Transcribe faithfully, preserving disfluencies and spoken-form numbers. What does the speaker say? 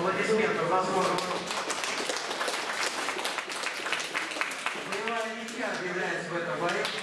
аплодисментов заслуживают. Боевая ничья объявляется в этом бою.